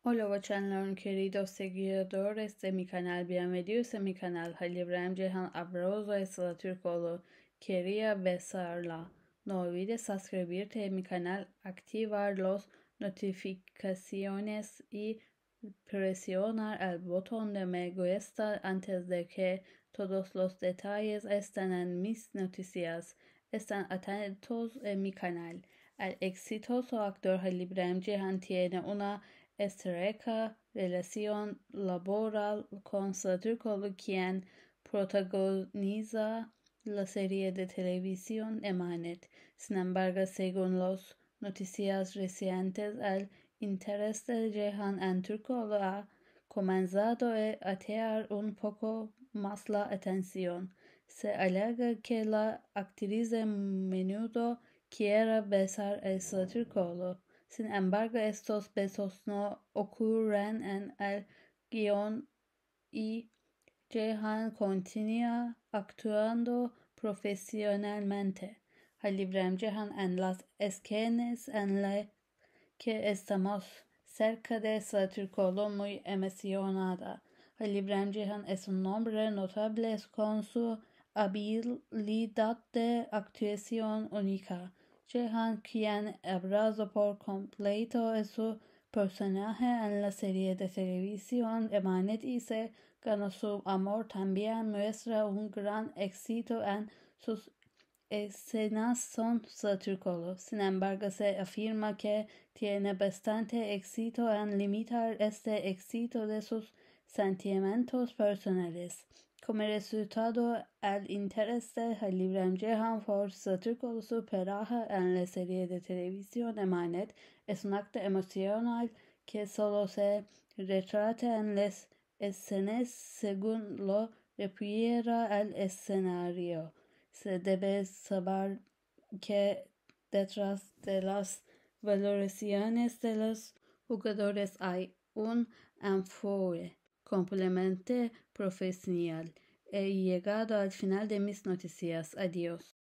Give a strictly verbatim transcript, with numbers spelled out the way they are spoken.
Hola bochanleros queridos seguidores de mi canal, bienvenidos a mi canal. Halil İbrahim Ceyhan Abraozo es la Turcolo. Quería besarla. No olvides suscribirte a mi canal, activar las notificaciones y presionar el botón de me gusta antes de que todos los detalles estén en mis noticias. Están atentos en mi canal. El exitoso actor Halil İbrahim Ceyhan tiene una estrecha relación laboral con Satürkoğlu, quien protagoniza la serie de televisión Emanet. Sin embargo, según las noticias recientes, el interés de Ceyhan en Türkoğlu ha comenzado a atraer un poco más la atención. Se alega que la actriz a menudo quiere besar a Satürkoğlu. Sin embargo, estos besos no ocurren en el guión y Ceyhan continúa actuando profesionalmente. Halil İbrahim Ceyhan en las escenas en las que estamos cerca de Satürkoğlu muy emocionada. Halil İbrahim Ceyhan es un hombre notable con su habilidad de actuación única. Ceyhan, quien abrazó por completo a su personaje en la serie de televisión Emanet y se ganó su amor, también muestra un gran éxito en sus escenas son Satürkoğlu. Sin embargo, se afirma que tiene bastante éxito en limitar este éxito de sus sentimientos personales. Como resultado, el interés de Halil İbrahim Ceyhan por Satürkoğlu superaja en la serie de televisión Emanet es un acto emocional que solo se retrata en las escenas según lo refiere el escenario. Se debe saber que detrás de las valoraciones de los jugadores hay un enfoque completamente profesional. He llegado al final de mis noticias. Adiós.